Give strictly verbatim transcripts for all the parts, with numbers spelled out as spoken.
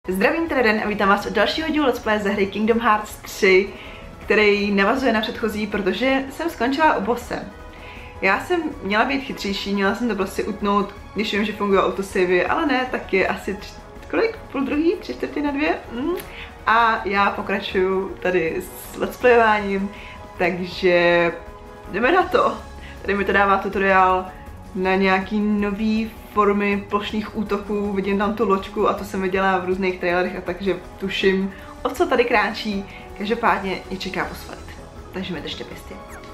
Zdravím Treden a vítám vás u dalšího dílu Let's Play ze hry Kingdom Hearts tři, který navazuje na předchozí, protože jsem skončila u bosse. Já jsem měla být chytřejší, měla jsem to prostě utnout, když vím, že fungují autosavy, ale ne, tak je asi tři, kolik? Půl druhý? Tři čtvrtě na dvě? Mm. A já pokračuju tady s let's playováním, takže jdeme na to. Tady mi to dává tutoriál na nějaký nový formy plošných útoků, vidím tam tu loďku a to jsem viděla v různých trailerech a takže tuším, o co tady kráčí. Každopádně mě čeká posvat. Takže mi držte pěsty.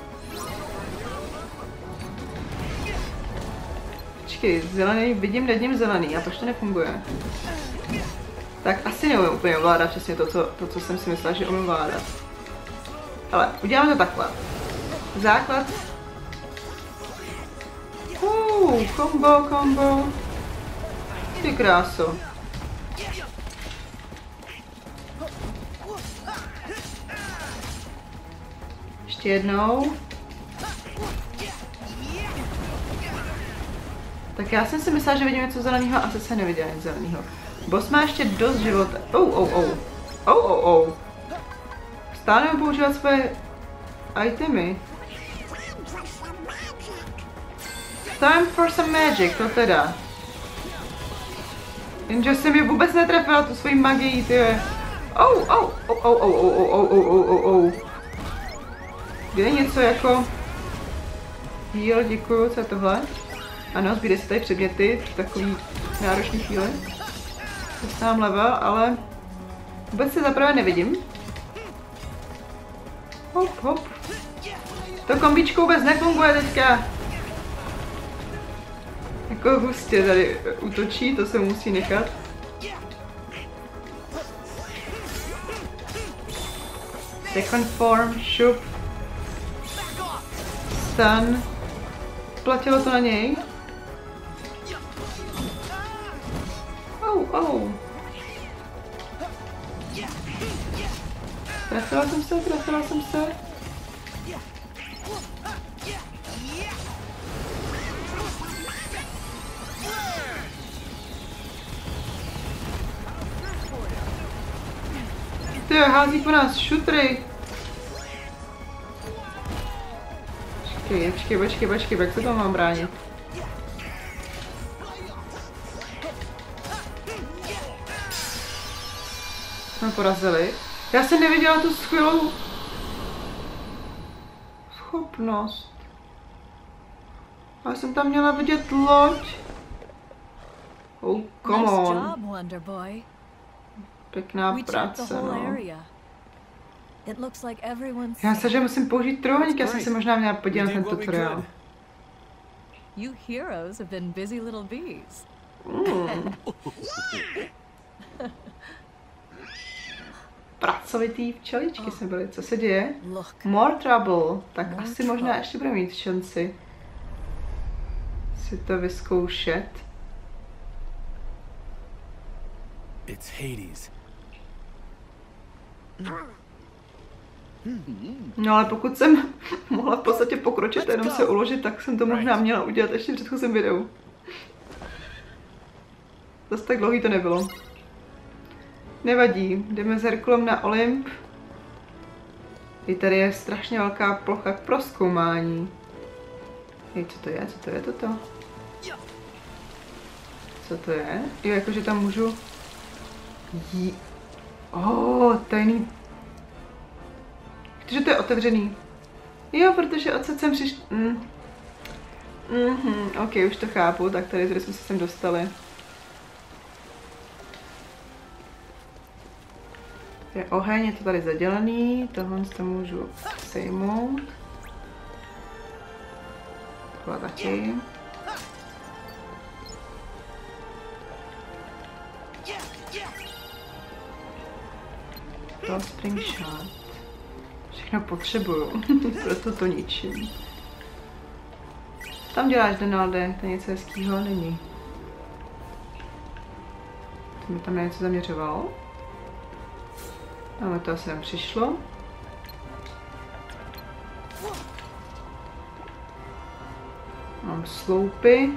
Počkej, zelený, vidím nad ním zelený a proč to nefunguje? Tak asi neumím úplně ovládat přesně to, co, to, co jsem si myslela, že umím ovládat. Ale uděláme to takhle. Základ. Uh, kombo, kombo. Ty kráso. Ještě jednou. Tak já jsem si myslela, že vidím něco zeleného, a asi se neviděla nic zeleného. Boss má ještě dost života. Oh, oh, oh. Oh, oh, oh. Stále nemůžu používat svoje itemy. Time for some magic, to teda. Jenže jsem ji vůbec netrefila, tu svoji magii, ty. Oh, oh, oh, oh, oh, oh, oh, oh, oh, oh, oh. Je něco jako... Heal, děkuju, co je tohle? Ano, sbírají se tady předměty, takový náročný chvíli. Dostávám level, ale... Vůbec se zaprvé nevidím. Hop, hop. To kombičko vůbec nefunguje teďka. Jako hustě tady útočí, to se musí nechat. Second form, šup. Stun. Platilo to na něj. Oh, oh. Trafila jsem se, trafila jsem se. Ty hází po nás šutry. Počkej, počkej, počkej, počkej, jak se to mám bránit? Jsme porazili. Já jsem neviděla tu skvělou schopnost. Já jsem tam měla vidět loď. Oh, come on. Pěkná práce, no. Já se, že musím použít trůník, já jsem si možná měla podívat na ten tutoriál. Mm. Pracovitý včeličky jsme byli, co se děje? More trouble, tak asi možná ještě bude mít šanci si to vyzkoušet. It's Hades. No ale pokud jsem mohla v podstatě pokročit a jenom se uložit, tak jsem to možná měla udělat ještě v předchozím videu. Zase tak dlouhý to nebylo. Nevadí, jdeme s Herkulem na Olymp. I tady je strašně velká plocha k prozkoumání. Hej, co to je? Co to je toto? Co to je? Jo, jakože tam můžu... Jí... Oh, tajný... Protože to je otevřený. Jo, protože odsud jsem přišel... Mm. Mhm, ok, už to chápu, tak tady, tady jsme se sem dostali. To je oheň, je to tady zadělaný, tohle to můžu sejmout. Tohle taky. To spring shot. Všechno potřebuju, proto to ničím. Tam děláš, Donalde, to něco hezkýho není. To mi tam něco zaměřovalo. Ale to asi tam přišlo. Mám sloupy.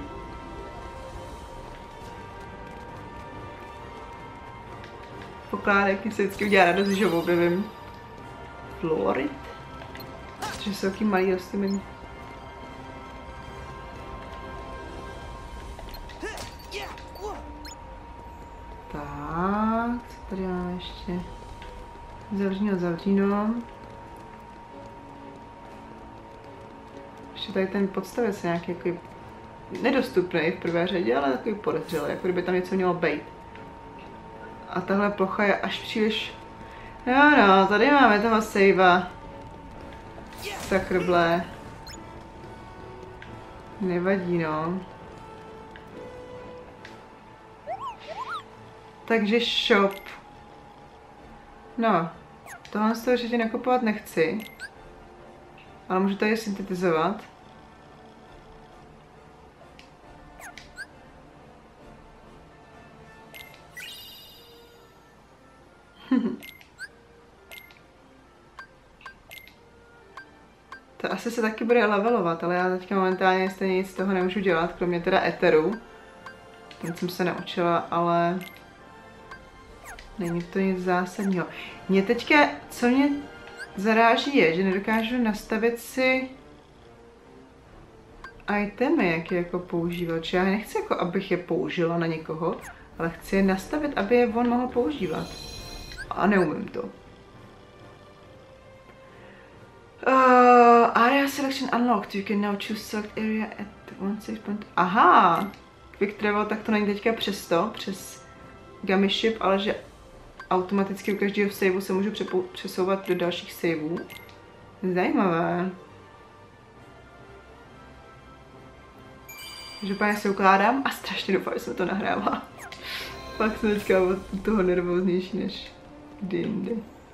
pokládek, mě se vždycky udělá radost, když ho objevím. Florid? Protože jsou taky malý rostliny. Tak, co tady máme ještě? Zavříno, zavříno. Ještě tady ten podstavec je nějaký jako nedostupný v prvé řadě, ale takový podezřelý, jako kdyby tam něco mělo být. A tahle plocha je až příliš... No, no, tady máme toho savea. Sakrblé. Nevadí, no. Takže shop. No, tohle z toho určitě nakupovat nechci. Ale můžu tady syntetizovat. To asi se taky bude levelovat, ale já teďka momentálně stejně nic z toho nemůžu dělat, kromě teda eteru. Ten jsem se naučila, ale není to nic zásadního. Mě teďka, co mě zaráží je, že nedokážu nastavit si itemy, jak je jako používat. Že já nechci jako, abych je použila na někoho, ale chci je nastavit, aby je on mohl používat. A neumím to. Uh, area selection unlocked. You can now choose select area at one save point. Aha! Quick travel, tak to není teďka přes to, přes Gummy Ship, ale že automaticky u každého saveu se můžu přesouvat do dalších saveů. Zajímavé. Takže úplně se ukládám a strašně doufám, že se to nahrává. Pak jsem teďka od toho nervóznější než kdy jindy.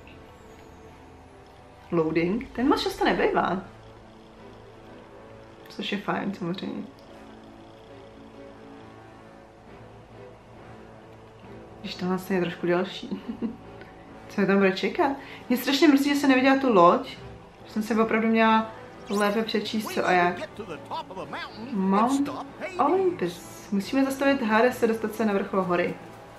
Loading. Ten moc často nebývá. Což je fajn, samozřejmě. Když to vlastně je trošku delší. Co mě tam bude čekat? Mě strašně mrzí, že jsem neviděla tu loď. Jsem se opravdu měla lépe přečíst co a jak. Mount Olympus. Musíme zastavit Hades a dostat se na vrchol hory.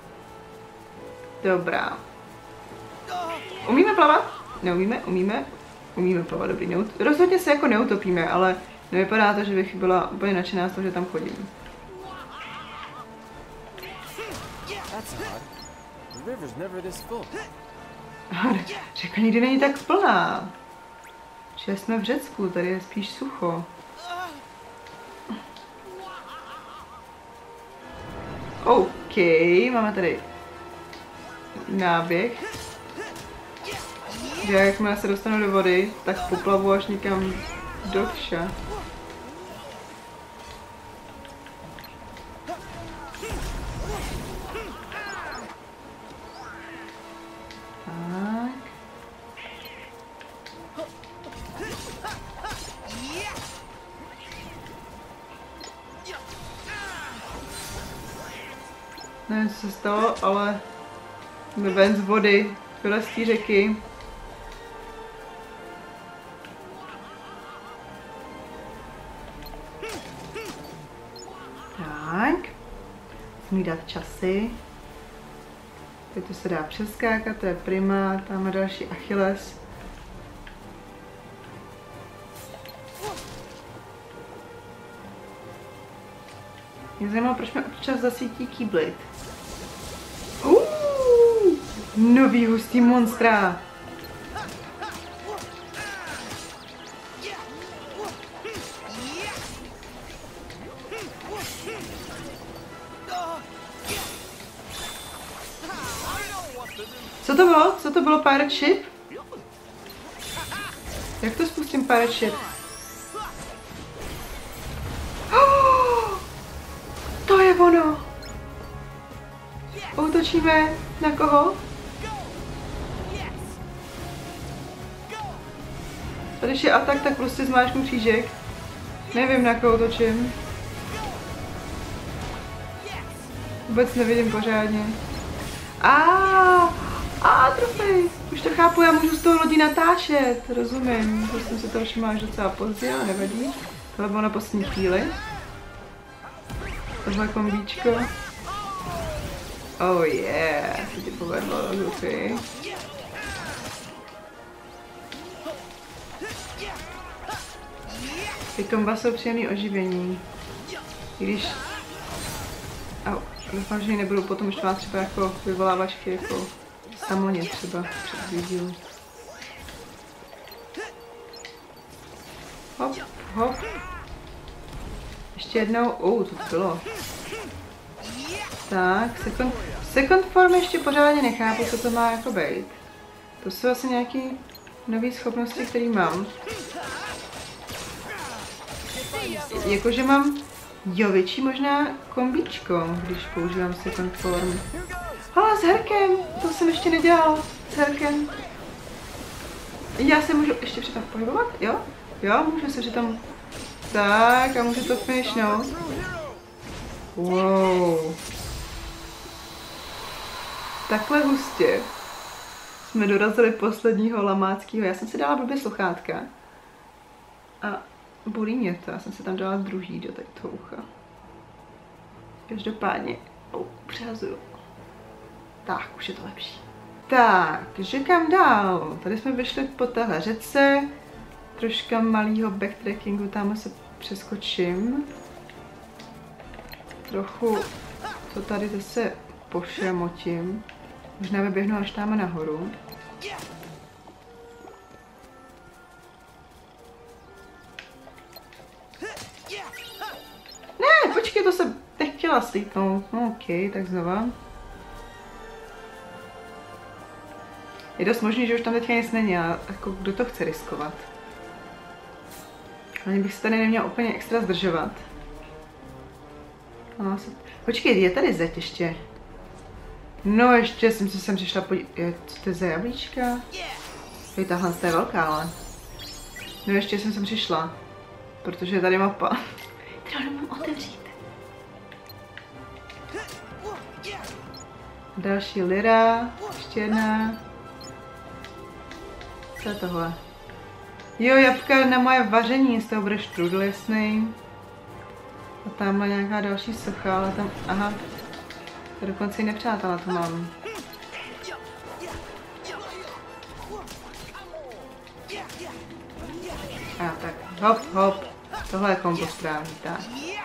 Dobrá. Umíme plavat? Neumíme, umíme. Umíme plavat, dobrý. Neut Rozhodně se jako neutopíme, ale nevypadá to, že bych byla úplně nadšená z toho, že tam chodím. Řeka nikdy není tak plná. Že jsme v Řecku, tady je spíš sucho. OK, máme tady náběh. Že jakmile se dostanu do vody, tak poplavu až někam do vša. Tak. Nevím, co se stalo, ale jsme ven z vody, vylez z té řeky. Tak. Musím dát časy. Teď to se dá přeskákat, to je prima, tam je další Achilles. Mě zajímalo, proč mě občas zasvítí Keyblade. Uuu, nový hustý monstra. Co to bylo? Co to bylo Pirate Ship? Jak to spustím Pirate Ship? Oh, to je ono! Útočíme na koho? A když je atak, tak prostě zmáčknu křížek. Nevím, na koho točím. Vůbec nevidím pořádně. A a trofej. Už to chápu, já můžu z toho lodi natáčet. Rozumím. To jsem se to všimla až docela pozdě, ale nevadí. Tohle bylo na poslední chvíli. Tohle kombíčko. Oh yeah, se ti povedlo, Luffy. Ty komba jsou příjemný oživení. I když... Au, doufám, že ji nebudu potom štvát třeba jako vyvolávačky, jako samoně třeba před videou. Hop, hop. Ještě jednou, oh, co to bylo? Tak, second, second form ještě pořádně nechápu, co to má jako být. To jsou asi nějaké nové schopnosti, které mám. Jakože mám, jo, větší možná kombíčko, když používám second form. Ale s herkem, to jsem ještě nedělala, s herkem. Já se můžu ještě přitom pohybovat, jo? Jo, můžu se přitom... Tak, a můžu to finishnout. Wow. Takhle hustě jsme dorazili posledního lamáckého. Já jsem si dala blbě sluchátka. A bolí mě to, já jsem si tam dala druhý do toho ucha. Každopádně, oh, přehazuju. Tak, už je to lepší. Tak, že kam dál? Tady jsme vyšli po téhle řece. Troška malýho backtrackingu, tam se přeskočím. Trochu to tady zase pošramotím. Možná vyběhnu až tam nahoru. Ne, počkej, to jsem nechtěla slítnout. No ok, tak znova. Je dost možný, že už tam teďka nic není, a jako kdo to chce riskovat. Ani bych se tady neměla úplně extra zdržovat. No, se... Počkej, je tady zeď ještě. No ještě jsem si sem přišla podívat. Co to je za jablíčka? Je tahle je velká, ale. No ještě jsem sem přišla. Protože je tady mapa. Kterou nemám otevřít. Další lira. Ještě jedna. Co je tohle? Jo, jabka na moje vaření, z toho bude štrudl jasný. A tamhle nějaká další socha, ale tam, aha. To dokonce i nepřátelé to mám. A tak, hop, hop. Tohle je kombo správný, tak.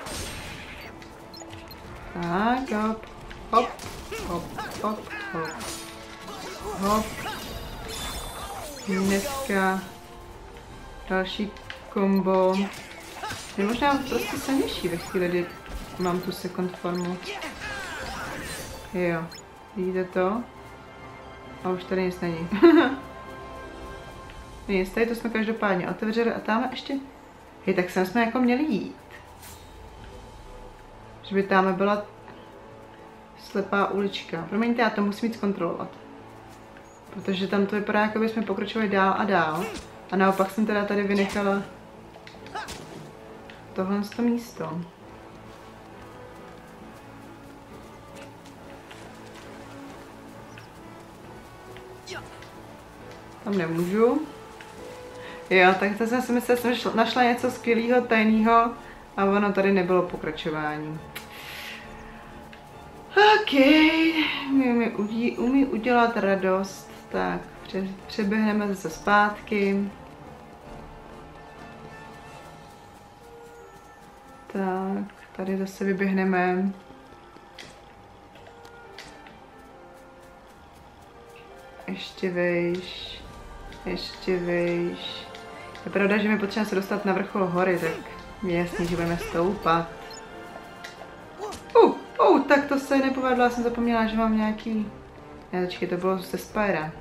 Tak, hop, hop, hop, hop, hop. Hop. Dneska další kombo. Je možná prostě silnější ve chvíli, kdy mám tu second formu. Jo, vidíte to? A už tady nic není. Nic, tady to jsme každopádně otevřeli a tam ještě... Hej, tak sem jsme jako měli jít. Že by tam byla slepá ulička. Promiňte, já to musím víc zkontrolovat. Protože tam to vypadá, jako by jsme pokračovali dál a dál. A naopak jsem teda tady vynechala tohle to místo. Tam nemůžu. Jo, tak to jsem si myslela, že jsem našla něco skvělého, tajného a ono tady nebylo pokračování. OK, umí, udí, umí udělat radost, tak pře, přeběhneme zase zpátky. Tak, tady zase vyběhneme. Ještě vejš, ještě vejš. Je pravda, že mi potřeba se dostat na vrchol hory, tak je jasný, že budeme stoupat. Uh, uh, tak to se nepovedlo, já jsem zapomněla, že mám nějaký... Ne, počkej, to bylo ze Spyra.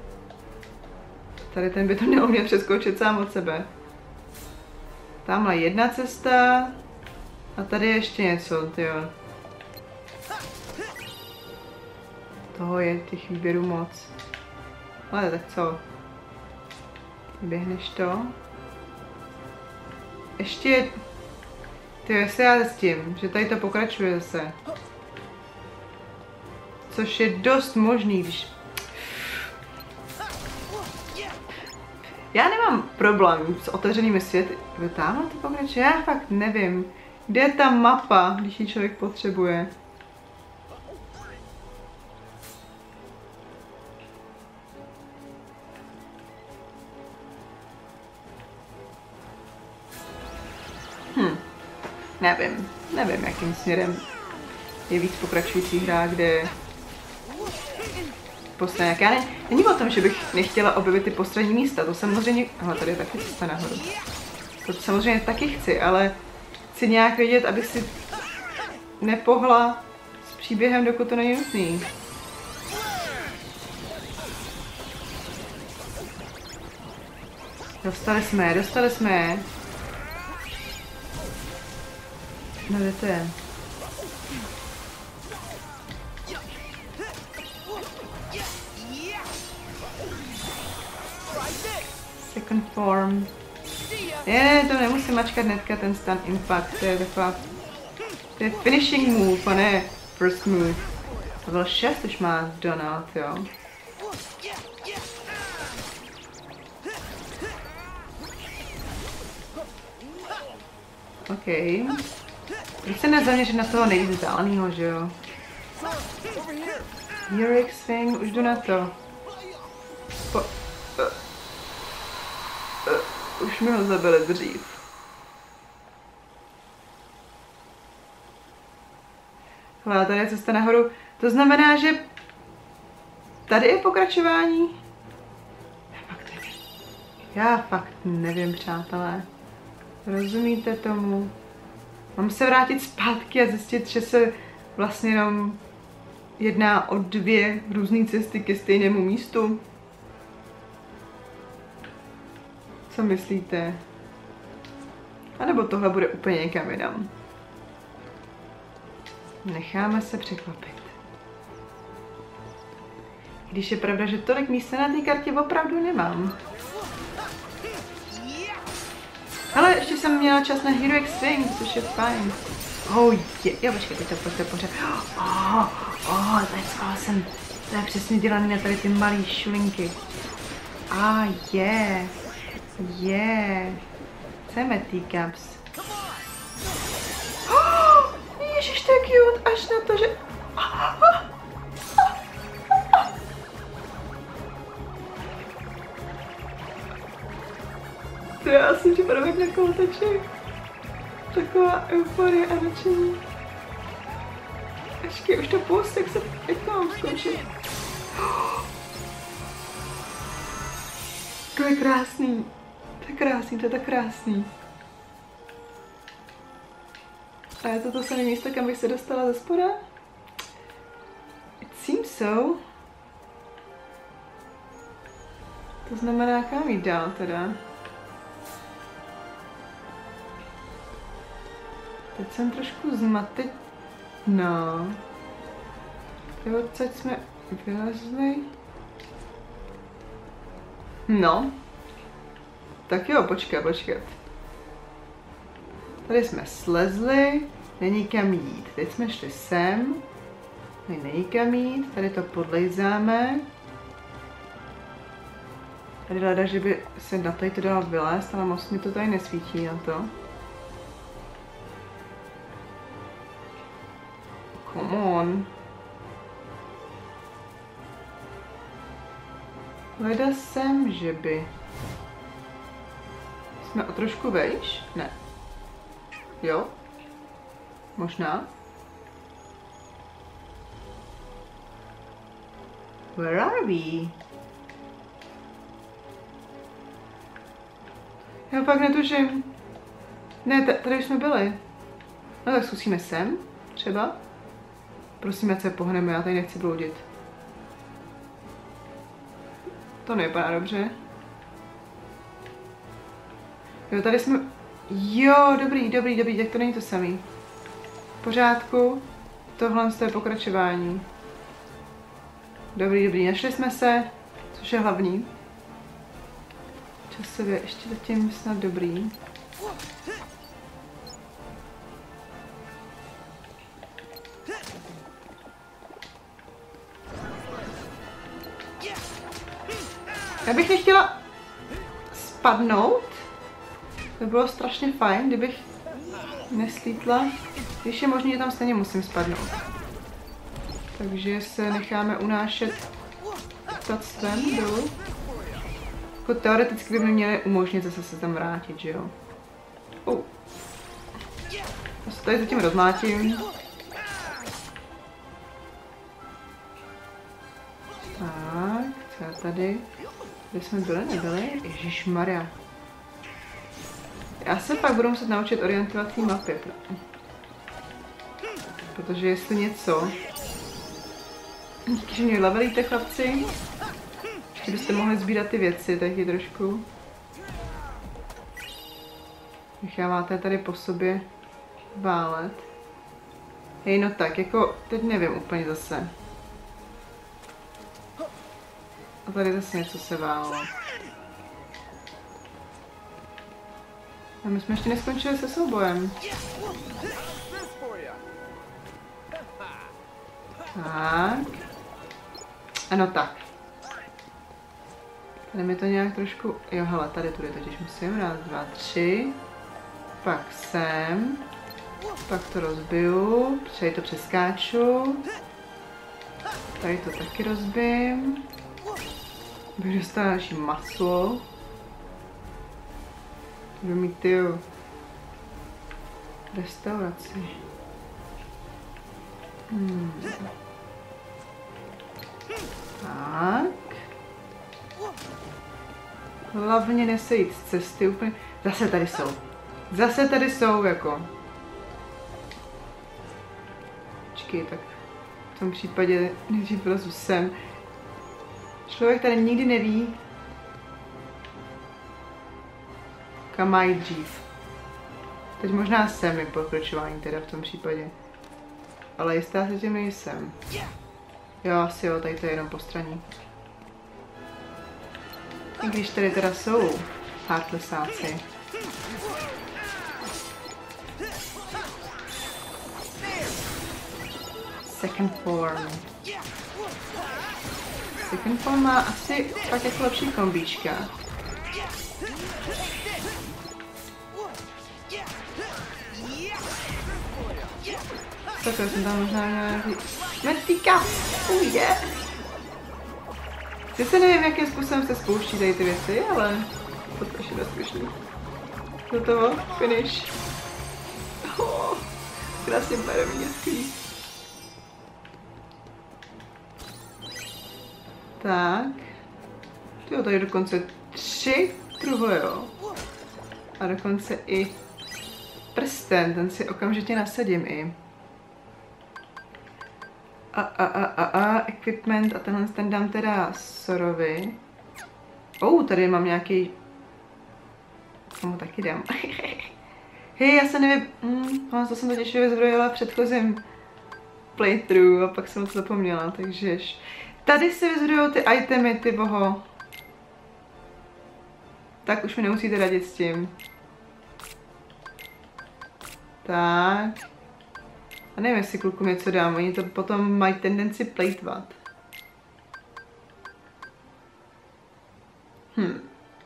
Tady ten by to měl umět přeskočit sám od sebe. Tamhle jedna cesta. A tady ještě něco, tyjo. Toho je těch výběrů moc. Ale tak co? Běhneš to? Ještě... Tyjo, jestli já s tím, že tady to pokračuje zase. Což je dost možný, když... Já nemám problém s otevřenými světy. Tamhle to pokračuje? Já fakt nevím. Kde je ta mapa, když ji člověk potřebuje? nevím, nevím, jakým směrem je víc pokračující hra, kde poslední, jak já ne, není o tom, že bych nechtěla objevit ty poslední místa, to samozřejmě, ale tady je taky cesta nahoru. To samozřejmě taky chci, ale chci nějak vědět, abych si nepohla s příběhem, dokud to není nutný. Dostali jsme, dostali jsme. No kde to je? Second form. Je, to nemusím mačkat hnedka ten stun impact, to je taková... To je finishing move, a ne first move. To byl šest už má Donald, jo. OK. Když se nezaměřit na toho nejvíc vzdálenýho, že jo? Heroic Swing, už jdu na to. Po, uh, uh, už mi ho zabili dřív. Hele, tady je cesta nahoru. To znamená, že tady je pokračování? Já fakt nevím. Já fakt nevím, přátelé. Rozumíte tomu? Mám se vrátit zpátky a zjistit, že se vlastně jenom jedná o dvě různé cesty ke stejnému místu? Co myslíte? A nebo tohle bude úplně někam jinam? Necháme se překvapit. Když je pravda, že tolik místa na té kartě opravdu nemám. Ale ještě jsem měla čas na Heroic Swing, což je fajn. Oh, je, jo, počkej, teď to prostě pořád. Oh, oh, tady jsem, to je přesně dělaný na tady ty malý šulinky. A ah, je, je. Chceme teacups. Oh, ježiš, to je cute, až na to, že... To já si připadám jak na kouteček. Taková euforie a nadšení. Ačkej, už to pust, jak, se, jak to mám skončit. To je krásný. To je krásný, to je tak krásný. A je to to samé místo, kam bych se dostala ze spoda? It seems so. To znamená, kam jít dál teda? Teď jsem trošku zmateč... No. Teď odsaď jsme vylezli. No. Tak jo, počkat, počkat. Tady jsme slezli, není kam jít. Teď jsme šli sem. Tady není kam jít, tady to podlejzáme. Tady hledá, že by se na tady to dalo vylézt, ale moc mi to tady nesvítí na to. Come on. Hleda sem, že by... Jsme o trošku vejš? Ne. Jo? Možná? Where are we? Já pak netuším. Ne, tady už jsme byli. No tak zkusíme sem, třeba. Prosím, ať se pohneme, já tady nechci bloudit. To nevypadá dobře. Jo, tady jsme... Jo, dobrý, dobrý, dobrý, tak to není to samý. V pořádku. Tohle je pokračování. Dobrý, dobrý, našli jsme se, což je hlavní. Časově ještě zatím snad dobrý. Já bych nechtěla spadnout. To bylo strašně fajn, kdybych neslítla. Když je možný, že tam stejně musím spadnout. Takže se necháme unášet ptactvem dolů. Jako teoreticky by mi měli umožnit zase se tam vrátit, že jo? Oh. se tady zatím rozmlátím. Tak, co je tady? Kde jsme byli, nebyli? Ježišmarja. Já se pak budu muset naučit orientovací mapy. Protože jestli něco... Díky, že mě levelíte, chlapci. Že byste mohli sbírat ty věci taky trošku. Necháváte tady po sobě válet. Hej, no tak, jako teď nevím úplně zase. A tady zase něco se válelo. A my jsme ještě neskončili se soubojem. Tak. Ano, tak. Tady mi to nějak trošku... Jo, hele, tady tudy totiž musím. Raz, dva, tři. Pak sem. Pak to rozbiju. Tady to přeskáču. Tady to taky rozbím. Bych dostala další maslo. Budu mít, tyjo, restauraci. Hmm. Tak. Hlavně nesejít z cesty úplně. Zase tady jsou. Zase tady jsou, jako. Počkej, tak v tom případě nejdřív vlezu sem. Člověk tady nikdy neví, kam má jít dřív. Teď možná sem je pokračování teda v tom případě. Ale jistá se tím nejsem. Jo, asi jo, tady to je jenom postraní. I když tady teda jsou hardlesáci. Second form. Second form má asi tak jako lepší kombíčka. Takhle jsem tam možná nějaký... Metika! Ujde! Sice nevím, jakým způsobem se spouští tady ty věci, ale... To je strašně bezpečný. Hotovo, finish. Oh, krásně barevně, skvělý. Tak. Jo, tady dokonce tři kruho, jo. A dokonce i prsten, ten si okamžitě nasadím i. A, a, a, a, a, equipment a tenhle ten dám teda Sorovi. Oh, tady mám nějaký... Tomu taky dám. Hej, já se nevím... Hmm, to jsem totiž vyzbrojila v předchozím playthrough a pak jsem to zapomněla, takže... Tady se vyzbrojou ty itemy, ty boho. Tak už mi nemusíte radit s tím. Tak. A nevím, jestli klukům něco dám, oni to potom mají tendenci plejtvat. Hm.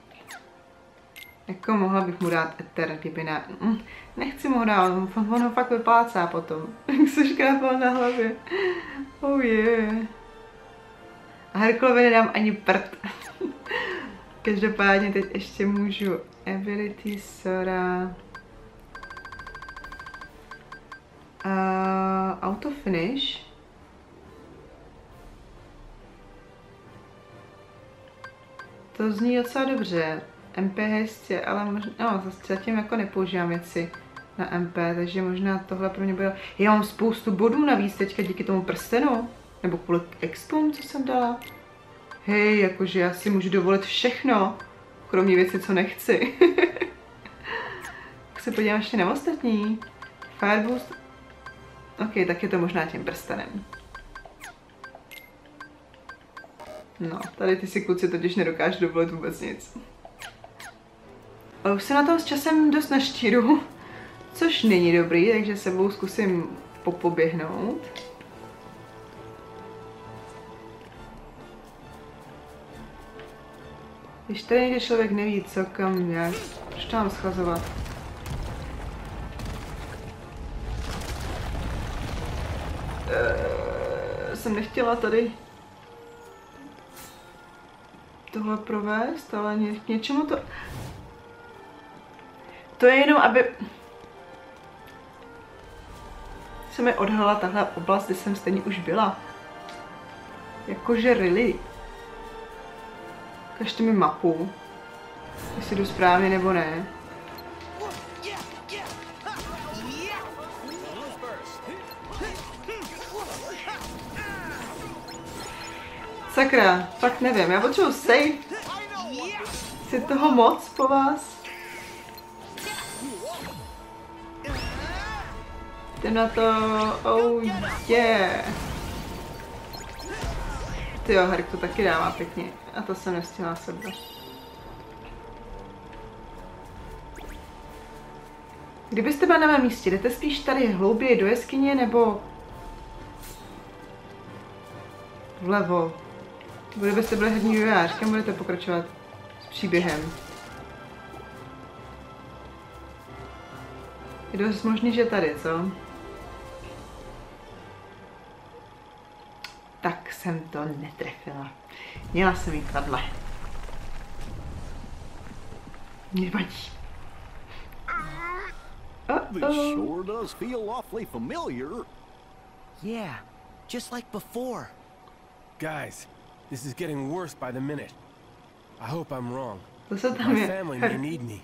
Jako mohla bych mu dát Ether, kdyby ne... Hm. Nechci mu dát, on ho fakt vyplácá potom. Jak se škrápal na hlavě. Oh yeah. A Herkulovi nedám ani prd. Každopádně teď ještě můžu Ability Sora. Uh, auto finish. To zní docela dobře. M P hestě, ale možná, no, zatím jako nepoužívám věci na M P, takže možná tohle pro mě bude... Já mám spoustu bodů navíc teďka díky tomu prstenu. Nebo kvůli expům, co jsem dala. Hej, jakože já si můžu dovolit všechno. Kromě věci, co nechci. Tak se podívám ještě na ostatní. Fireboost. Ok, tak je to možná tím prstenem. No, tady ty si kluci totiž nedokážu dovolit vůbec nic. Ale už se na tom s časem dost naštíru. Což není dobrý, takže sebou zkusím popoběhnout. Když tady někde člověk neví, co kam jak, proč to mám schazovat? Eee, jsem nechtěla tady tohle provést, ale ně, k něčemu to... To je jenom, aby... se mi odhalila tahle oblast, kde jsem stejně už byla. Jakože really. Ukažte mi mapu. Jestli jdu správně nebo ne. Sakra, fakt nevím, já potřebuji save. Chci toho moc po vás. Jdem na to, oh yeah. Tyjo, Harry to taky dává pěkně. A to jsem nestihla sebrat. Kdybyste byla na mém místě, jdete spíš tady hlouběji do jeskyně nebo vlevo? Kdybyste byli herní vývojář, kam budete pokračovat s příběhem? Je dost možný, že tady, co? Tak jsem to netrefila. Měla jsem jít tahle. Nevadí. This sure does feel awfully familiar. Yeah, just like before. Guys, this is getting worse by the minute. I hope I'm wrong. To se tam My je. family may need me.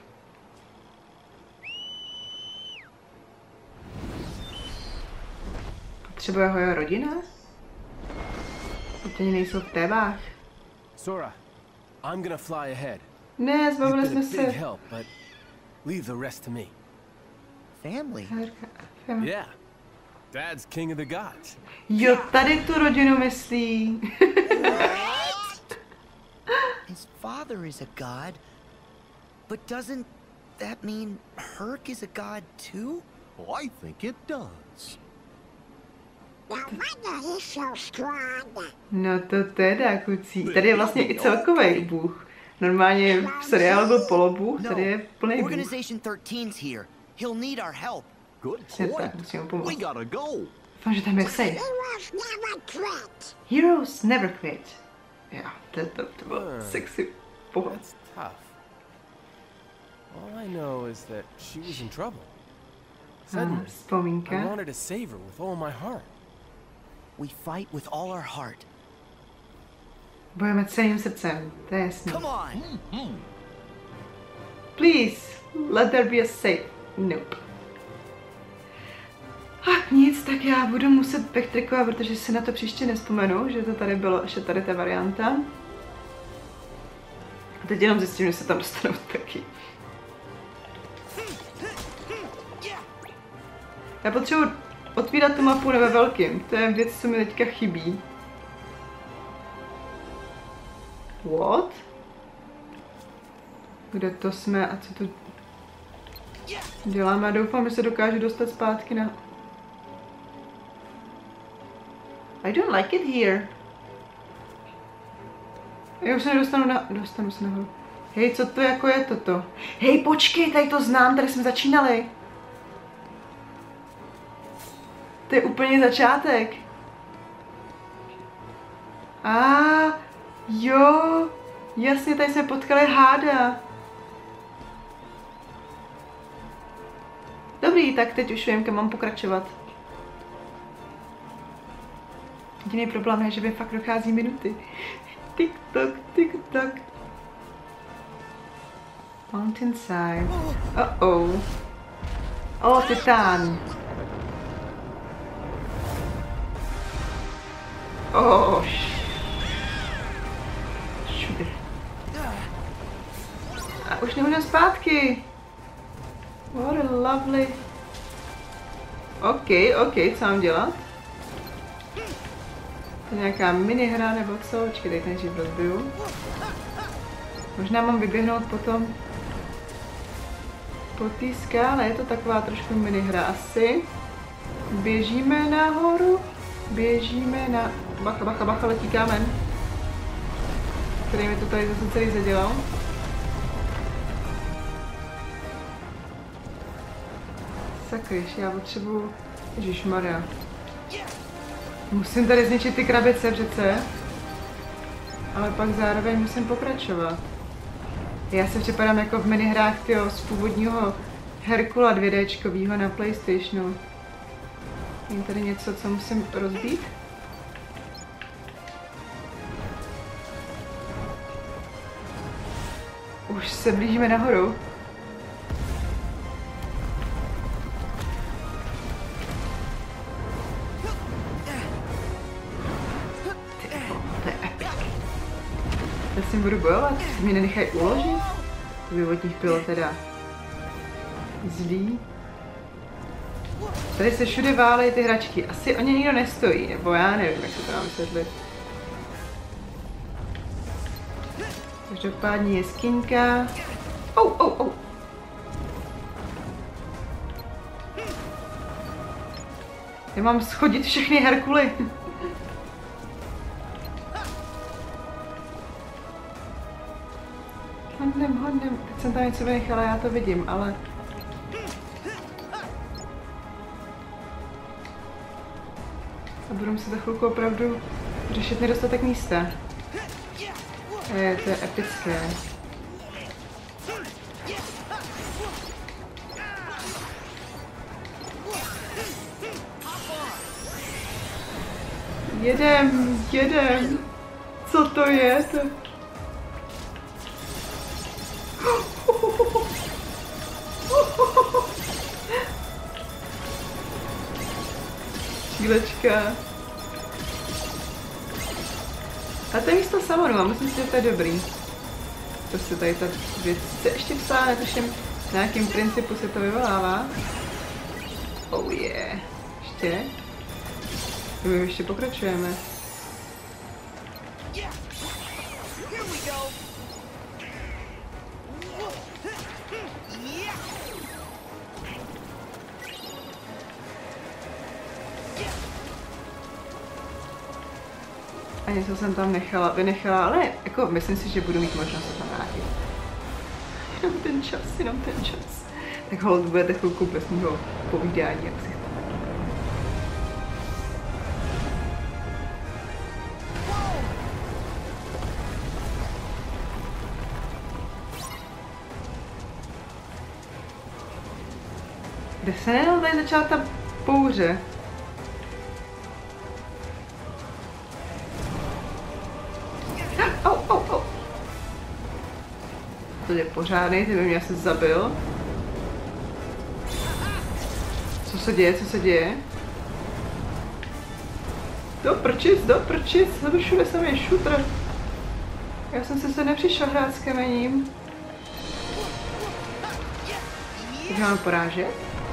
Potřebuje ho jeho rodina? Teď ani nejsou v tévách. Sora, I'm gonna fly ahead. Ne, You've zbavili been jsme a big se. help, but leave the rest to me. Family. Yeah, Dad's king of the gods. Jo, tady tu rodinu myslí. His father is a god, but doesn't that mean Herc is a god too? Oh, I think it does. No wonder he's so strong. No to teda, kucí. Tady je vlastně i celkový bůh. Normálně v seriálu byl polobůh, tady je plný bůh. Organization thirteen's here. He'll need our help. Good Přesně point. tak, musím mu We pomoct. gotta go. Doufám, že tam je safe. Heroes never quit. Heroes never quit. Jo, to, to, to bylo sexy pohod. That's tough. All I know is that she was in trouble. Ah, Suddenly, I vzpomínka. wanted to save her with all my heart. We fight with all our heart. Bojujeme celým srdcem, to je jasný. Come on. Please, let there be a safe. Nope. Ach nic, tak já budu muset backtrackovat, protože si na to příště nespomenu, že to tady bylo, ještě tady ta varianta. A teď jenom zjistím, že se tam dostanu taky. Já potřebuji otvírat tu mapu ve velkým, to je věc, co mi teďka chybí. What? Kde to jsme a co tu děláme? Doufám, že se dokážu dostat zpátky na... I don't like it here. Já už se nedostanu na... Dostanu se nahoru. Hej, co to jako je toto? Hej, počkej, tady to znám, tady jsme začínali. To je úplně začátek. A jo, jasně, tady jsme potkali háda. Dobrý, tak teď už vím, kam mám pokračovat. Jediný problém je, že mi fakt dochází minuty. Tik-tok, tik-tok. Mountainside. Uh-oh. O, titán. Oh, všude. A už nemůžu zpátky. What a lovely. OK, OK, co mám dělat? To je nějaká minihra nebo co? Počkej, teď nejdřív rozbiju. Možná mám vyběhnout potom po té skále, je to taková trošku minihra asi. Běžíme nahoru, běžíme na... Bacha, bacha, bacha, letí kámen. Který mi to tady zase celý zadělal. Sakryš, já potřebuju... Ježišmarja. Musím tady zničit ty krabice přece. Ale pak zároveň musím pokračovat. Já se připadám jako v minihrách tyho z původního Herkula dvě déčkovýho na PlayStationu. Je tady něco, co musím rozbít? Už se blížíme nahoru. To je epic. Já s tím budu bojovat, si mě nenechají uložit. To by od nich bylo teda zlý. Tady se všude válejí ty hračky. Asi o ně nikdo nestojí, nebo já nevím, jak se to mám vysvětlit. Každopádně je skynka. Ou, ou, ou. Já mám schodit všechny Herkuly. Hodnem, hodnem. Teď jsem tam něco vynechala, já to vidím, ale... A budu muset za chvilku opravdu řešit nedostatek místa. Je, to je epické. Jedem, jedem. Co to je? To... Šílečka. A to je místo Samonu a myslím si, že to je dobrý. To se tady ta věc se ještě psá, netuším, na jakém principu se to vyvolává. Oh yeah. Ještě. My ještě pokračujeme. A něco jsem tam nechala, vynechala, ale jako myslím si, že budu mít možnost se tam vrátit. Jenom ten čas, jenom ten čas. Tak hold, budete chvilku bez mého povídání, jak si chcete. Kde se jenom tady začala ta bouře? Au, au, au. To je pořádný, ty by mě asi zabil. Co se děje, co se děje? Do prčic, do prčic, to všude jsem je šutr. Já jsem si se nepřišel hrát s kamením. Tak mám porážet?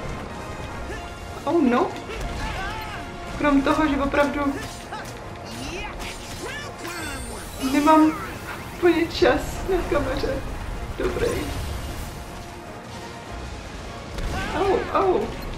Oh no. Krom toho, že opravdu nemám úplně čas na kameře. Dobrý. Au, au.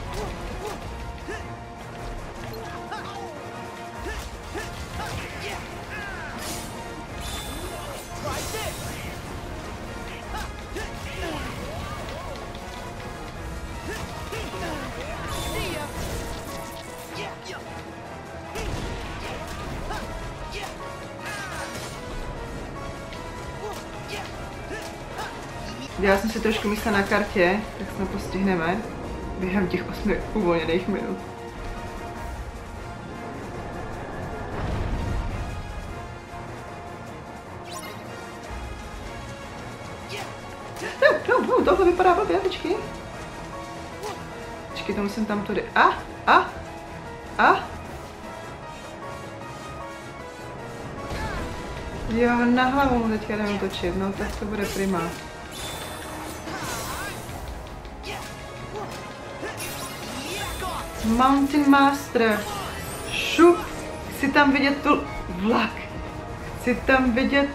Dělala jsem si trošku místa na kartě, tak se postihneme během těch osmi uvolněných minut. No, no, no, tohle vypadá blbě, počkej. Počkej, to musím tam tudy. A, a, a. Jo, na hlavu mu teďka jdeme točit, no tak to bude prima. Mountain Master. Šup. Chci tam vidět tu vlak. Chci tam vidět...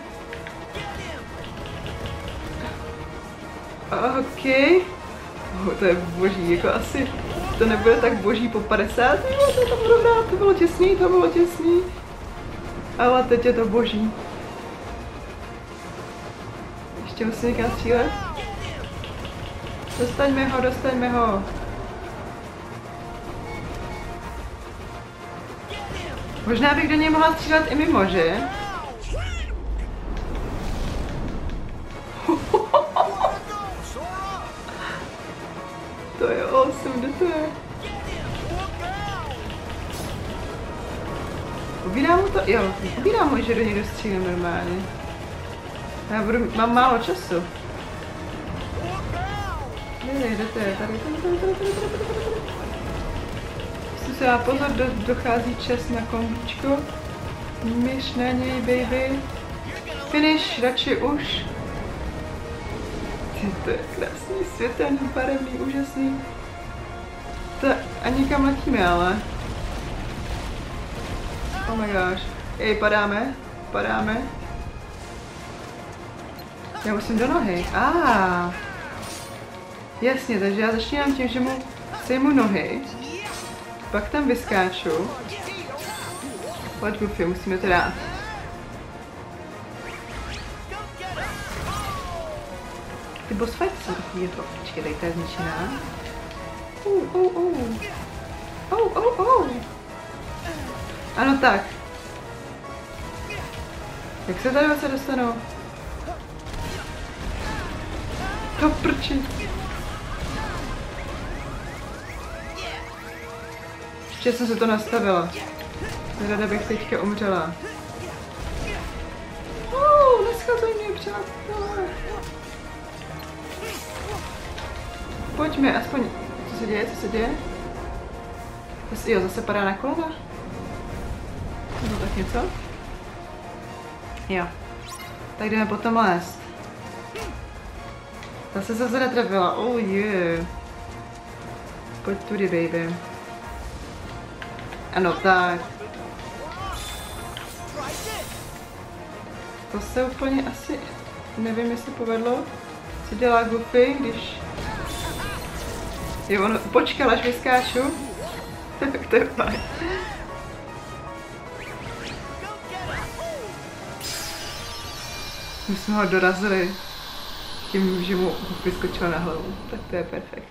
OK. Oh, to je boží, jako asi to nebude tak boží po padesát. Jo, to tam budu hrát, to bylo těsný, to bylo těsný. Ale teď je to boží. Ještě musím někam střílet. Dostaňme ho, dostaňme ho. Možná bych do něj mohla střílet i mimo, že? To je awesome, kde to je? Ubírám mu to? Jo, ubírám mu, že do něj dostřílím normálně. Já budu, mám málo času. Ne, kde to je? Tady, tady, tady, tady, tady, tady, tady. Musím se dát pozor, do, dochází čas na kombíčko. Myš na něj, baby. Finish, radši už. Ty, to je krásný, světelný, barevný, úžasný. To a nikam letíme, ale. Oh my gosh. Ej, padáme, padáme. Já musím do nohy. Ah. Jasně, takže já začínám tím, že mu sejmu nohy. Pak tam vyskáču. Pojď, Goofy, musíme to dát. Ty boss fighty jsou takový jako, počkej, tady ta je zničená. Uh, uh, uh. Oh, oh, oh. Ano, tak. Jak se tady se dostanou? To prči. Ještě jsem se to nastavila. Rada bych teďka umřela. Uh, neschazuj mě, přátelé. Pojďme, aspoň, co se děje, co se děje? Zase, jo, zase padá na kolena? Nebo tak něco? Jo. Tak jdeme potom lézt. Zase se zase netrefila, oh yeah. Pojď tudy, baby. Ano, tak. To se úplně asi, nevím, jestli povedlo, co dělá Goofy, když... Jo, on počkal, až vyskáču. Tak to je fajn. My jsme ho dorazili tím, že mu vyskočil na hlavu. Tak to je perfekt.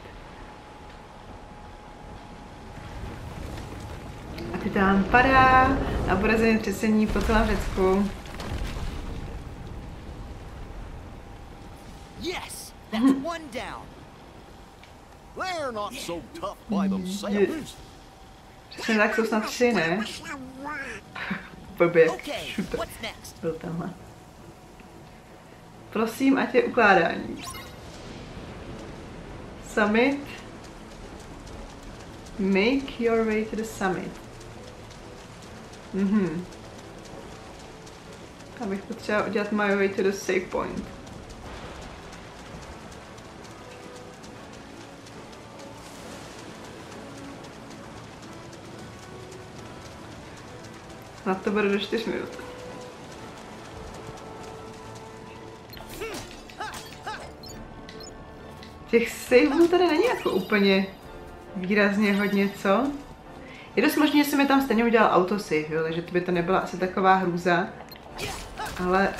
A ty tam padá a bude zemětřesení po celém Řecku. Yes, that's one down. They're not so tough by themselves. Přesně tak, jsou snad tři, ne? Blbě, Okay, šuter. what's next? Byl tamhle. Prosím, ať je ukládání. Summit. Make your way to the summit. Mhm. Abych potřeba udělat my way to the save point. Snad to bude do čtyř minut. Těch saveů tady není jako úplně výrazně hodně, co? Je dost možné, že jsem mi tam stejně udělal autosave, jo, takže to by to nebyla asi taková hrůza. Ale...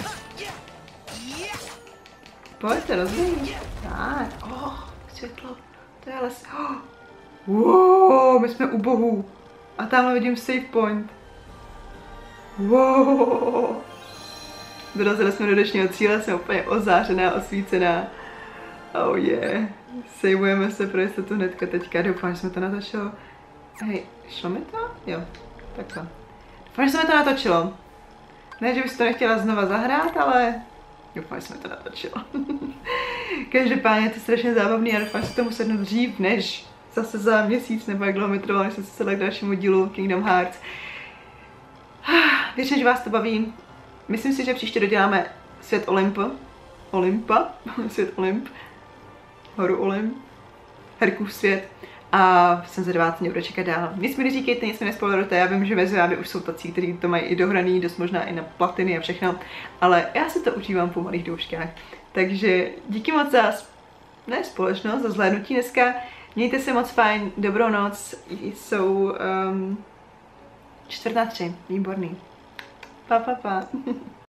Pojďte, rozumím. Tak, oh, světlo, to je les. Oh. Wow, my jsme u bohů. A tamhle vidím save point. Wow. Dorazili jsme do dnešního cíle, jsem úplně ozářená, osvícená. Oh yeah. Sejmujeme se pro jistotu hnedka teďka. Doufám, že jsme to natočilo. Hej, šlo mi to? Jo, takhle. Doufám, že jsme to natočilo. Ne, že bys to nechtěla znova zahrát, ale doufám, že jsme to natočilo. Každopádně je to strašně zábavný a doufám, že to musím sednout dřív, než zase za měsíc nebo jak dlouho mi trvalo, než jsem se sedla k dalšímu dílu Kingdom Hearts. Věřím, že vás to baví. Myslím si, že příště doděláme svět Olympa. Olympa? Svět Olymp. Horu Olymp. Herkův svět. A jsem zvědavá, co mě bude čekat dál. Nic mi neříkejte, nic mi nespoilerujte. Já vím, že mezi vámi už jsou tací, kteří to mají i dohraný, dost možná i na platiny a všechno. Ale já si to užívám po malých douškách. Takže díky moc za ne společnost, za zhlédnutí dneska. Mějte se moc fajn, dobrou noc. Jsou um, čtvrt na tři. Výborný. Pa, pa, pa.